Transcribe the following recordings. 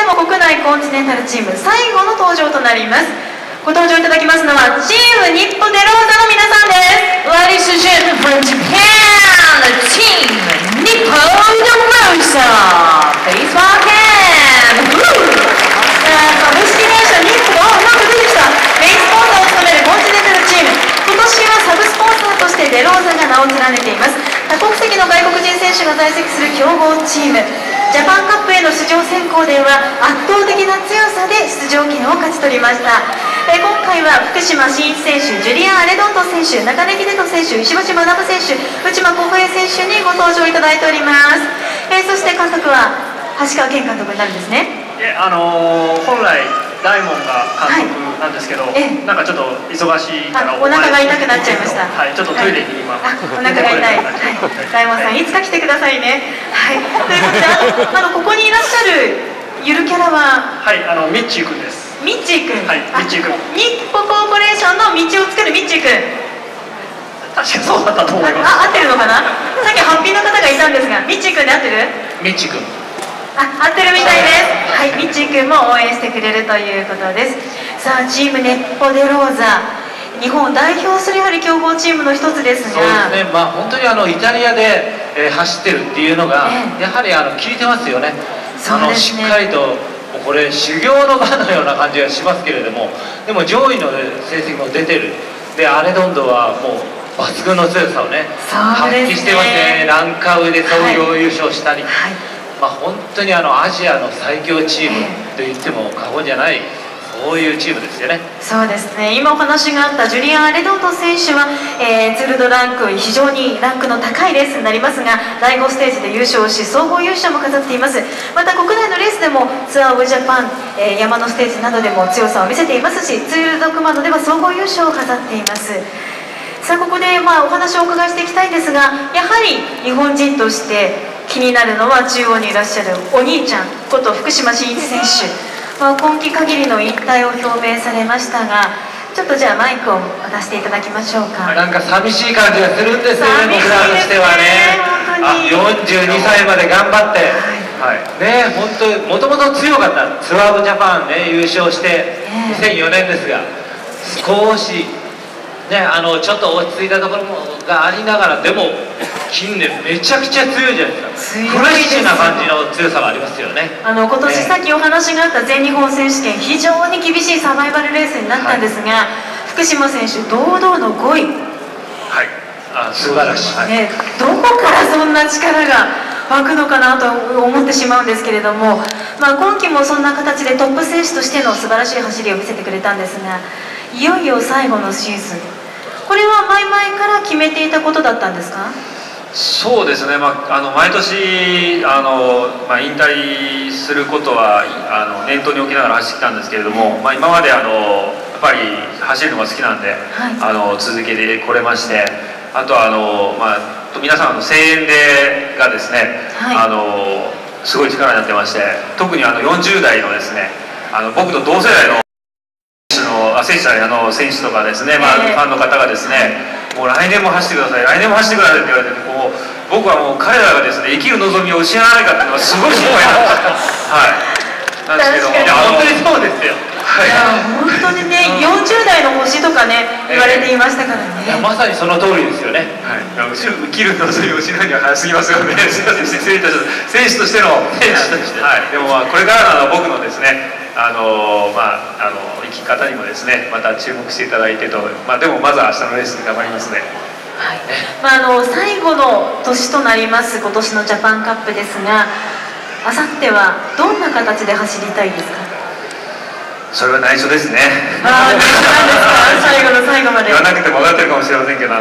も国内コンチネンタルチーム最後の登場となります。ご登場いただきますのはチームニッポデローザの皆さんです。 Ladies and gentlemen from Japan, the team Nippo DeRosa. Please welcome. 株式会社ニッポなんか出てきたメインスポンサーを務めるコンチネンタルチーム。今年はサブスポンサーとしてデローザが名を連ねています。多国籍の外国人選手が在籍する強豪チーム。ジャパンカップへの出場選考では圧倒的な強さで出場権を勝ち取りました。今回は福島真一選手、ジュリアン・アレドント選手、中根秀人選手、石橋学選手、内間航平選手にご登場いただいております。そして監督は橋川健監督になるんですね。 本来大門が監督なんですけど、なんかちょっと忙しいからお腹が痛くなっちゃいました。 はい、ちょっとトイレに今、 お腹が痛い。大門さんいつか来てくださいね。はい、ということでここにいらっしゃるゆるキャラはミッチーくんです。 ミッチーくん。 はい、ミッチーくん。 ニッポコーポレーションの道を作るミッチーくん。 確かそうだったと思います。 合ってるのかな。さっきハッピーの方がいたんですが、ミッチーくんで合ってる？ ミッチーくん。 合ってるみたいです。はい、ミッチーくんも応援してくれるということです。さあ、チームネッポデローザ、日本を代表するやはり強豪チームの一つですが、 そうですね、本当にイタリアで、走ってるっていうのが、やはり効いてますよね。 そうですね。 しっかりとこれ修行の場のような感じがしますけれども、でも上位の成績も出てる。でアレドンドはもう抜群の強さをね発揮してますね。ランカウで総合優勝したり、本当にアジアの最強チームと言っても過言じゃない、そういうチームですよね。 そうですね、今お話があったジュリアン・アレドント選手は、ツール・ド・ランク、非常にランクの高いレースになりますが、第5ステージで優勝し総合優勝も飾っています。また国内のレースでもツアー・オブ・ジャパン、山のステージなどでも強さを見せていますし、ツール・ド・クマドでは総合優勝を飾っています。さあ、ここでお話をお伺いしていきたいんですが、やはり日本人として気になるのは中央にいらっしゃるお兄ちゃんこと福島真一選手。今季限りの引退を表明されましたが、ちょっとじゃあマイクを渡していただきましょうか。 なんか寂しい感じがするんですよね、僕らとしてはね。42歳まで頑張って、ね、本当もともと強かったツアー・オブ・ジャパンね優勝して2004年ですが、少しねちょっと落ち着いたところがありながら、でも近年めちゃくちゃ強いじゃないですか。フレッシュな感じの強さがありますよね。 今年さっきお話があった全日本選手権、非常に厳しいサバイバルレースになったんですが、福島選手堂々の5位。 はい、 素晴らしい、 どこからそんな力が湧くのかなと思ってしまうんですけれども、今季もそんな形でトップ選手としての素晴らしい走りを見せてくれたんですが、いよいよ最後のシーズン、これは前々から決めていたことだったんですか？ そうですね、毎年引退することは念頭に置きながら走ってきたんですけれども、今までやっぱり走るのが好きなんで、続けてこれまして、あとは皆さんの声援がですね、すごい力になってまして、特に40代のですね僕と同世代の選手とかですね、ファンの方がですね、もう来年も走ってください、来年も走ってくださいって言われて、僕はもう彼らがですね生きる望みを失わないかっていうのがすごい心配なんですけども、本当にそうですよ。 本当にね、40代の星とかね言われていましたからね。 まさにその通りですよね。 生きる望みを失うには早すぎますよね。選手としての、でもこれからの僕のですね生き方にもですねまた注目していただいてと、でもまずは明日のレースで頑張りますね。 最後の年となります今年のジャパンカップですが、あさってはどんな形で走りたいですか？ それは内緒ですね。 内緒なんですか？最後の最後まで言わなくても分かってるかもしれませんけど、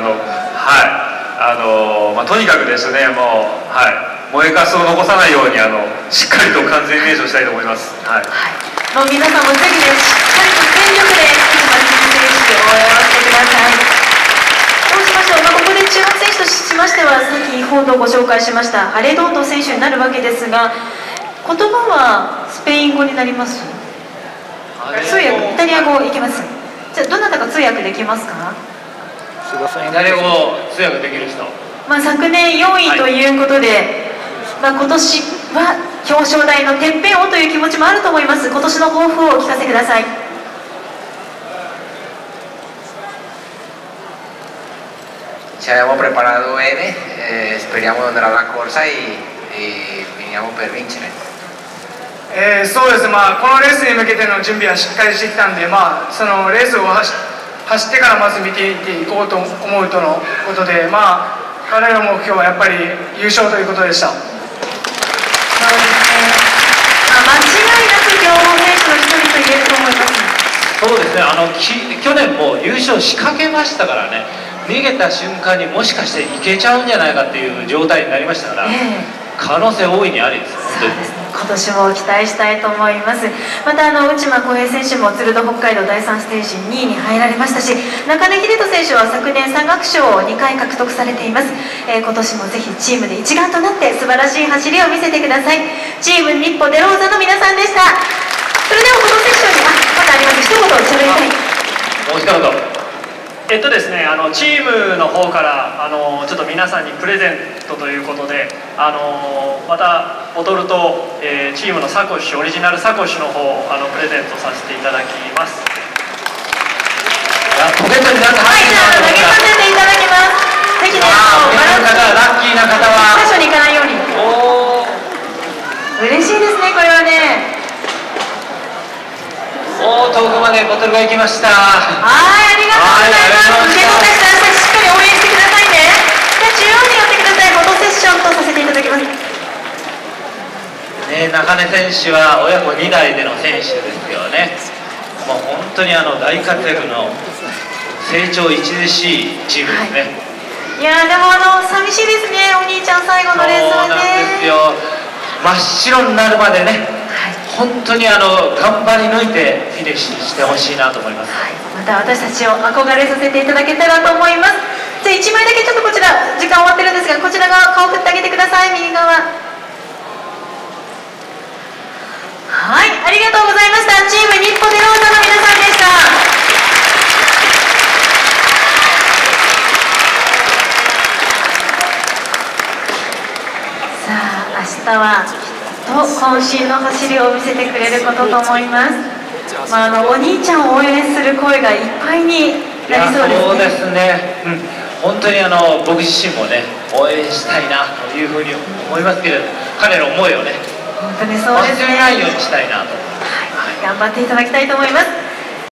とにかくですね、燃えかすを残さないようにしっかりと完全燃焼したいと思います。 皆さんもぜひね、しっかりと全力で福島真一選手応援をしてください。どうしましょう。ここで注目選手としましては、先ほどご紹介しましたアレドント選手になるわけですが、言葉はスペイン語になります？通訳、イタリア語いけます？じゃあどなたか通訳できますか？ イタリア語通訳できる人。 昨年4位ということで、今年は表彰台のてっぺんをという気持ちもあると思います。今年の抱負をお聞かせください。 Ci abbiamo preparato bene, speriamo di andare alla corsa e finiamo per vincere. そうです、このレースに向けての準備はしっかりしてきたんで、そのレースを走ってからまず見ていこうと思うとのことで、彼らの目標はやっぱり優勝ということでした。 そうですね、間違いなく強豪選手の一人と言えると思います。 そうですね、去年も優勝仕掛けましたからね、逃げた瞬間にもしかしていけちゃうんじゃないかっていう状態になりましたから、可能性大いにありです。 そうですね、今年も期待したいと思います。また内間航平選手も鶴戸北海道第3ステージ2位に入られましたし、中根秀人選手は昨年山岳賞を2回獲得されています。今年もぜひチームで一丸となって素晴らしい走りを見せてください。チーム日歩デローザの皆さんでした。それではこのセクションにまだあります。一言喋りたい。 もう一言。 ですね、チームの方からちょっと皆さんにプレゼントということでまたボトルと、チームのサコッシュオリジナルサコッシュの方をプレゼントさせていただきます。 ポケットになんかはい、じゃあ投げさせていただきます。ぜひね、 ラッキーな方は最初に行かないように。嬉しいですね、これはね。 遠くまでボトルが行きました。 はい、ありがとうございます。受け取った人たちしっかり応援してくださいね。じゃあ中央に寄ってください。フォトセッションとさせていただきます。 中根選手は親子2代での選手ですよね。もう本当に大活躍の成長著しいチームですね。 いやでも寂しいですね、お兄ちゃん最後のレースはね。 そうなんですよ。真っ白になるまでね。本当に頑張り抜いてフィニッシュしてほしいなと思います。 また私たちを憧れさせていただけたらと思います。じゃあ1枚だけちょっとこちら時間終わってるんですが、こちら側顔振ってあげてください。右側。はい、ありがとうございました。チーム日歩デローザの皆さんでした。さあ明日は渾身の走りを見せてくれることと思います。お兄ちゃんを応援する声がいっぱいになりそうですね。 そうですね、本当に僕自身もね応援したいなというふうに思いますけれど、彼の思いをね本当にそうですね、 忘れないようにしたいなと、 頑張っていただきたいと思います。